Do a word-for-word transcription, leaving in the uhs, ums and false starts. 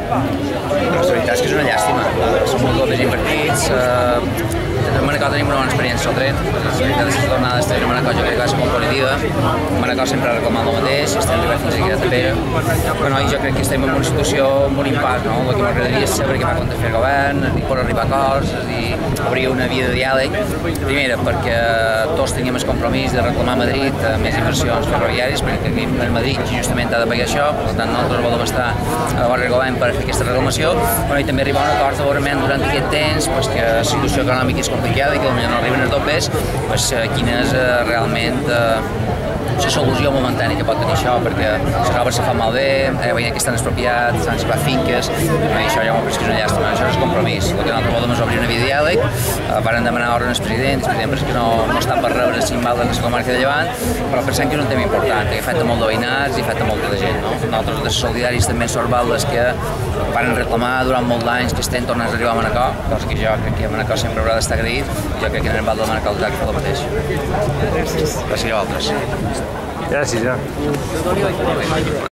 La veritat és que és una llàstima. Som molt dobles invertits. A Manacor tenim una bona experiència al tren. La veritat és que la tornada d'estar a Manacor jo crec que va ser molt positiva. Manacor sempre ha reclamat el mateix, estem arribant fins aquí a Tapera. Bueno, jo crec que estem en una situació amb un impàs, no? El que m'agradaria és saber què va acontecer el govern, i poder arribar a acords, és a dir, obrir una via de diàleg. Primera, perquè tots teníem el compromís de reclamar a Madrid més inversions ferroviàries, perquè aquí a Madrid justament ha de pagar això, per tant nosaltres volem estar a vora del govern per fer aquesta reclamació, però i també arribar a un acord de veurement durant aquest temps, pues, que la situació econòmica és complicada i que potser no arriben els dobles, pues, quina és eh, realment eh, la solució momentània que pot tenir això, perquè les obres se fan malbé, eh, veiem que estan expropiats, s'han expropiat finques, i això ja m'ho penso que és una llàstima, això és el compromís. El que nosaltres volem és obrir una via de diàleg, eh, varen demanar ordre al president, el president pensa que no, no està per rebre cinc de la comarca de Llevant, però pensem que és un tema important, que afecta molt de veïnats i afecta molta de gent. No? Nosaltres, els solidaris, també són valdes que van reclamar durant molts anys que estem tornant a arribar a Manacor, cosa que jo crec que a Manacor sempre haurà d'estar agraït, jo crec que en el val de Manacor el fa el mateix. Gràcies. Gràcies a vosaltres. Gràcies, ja.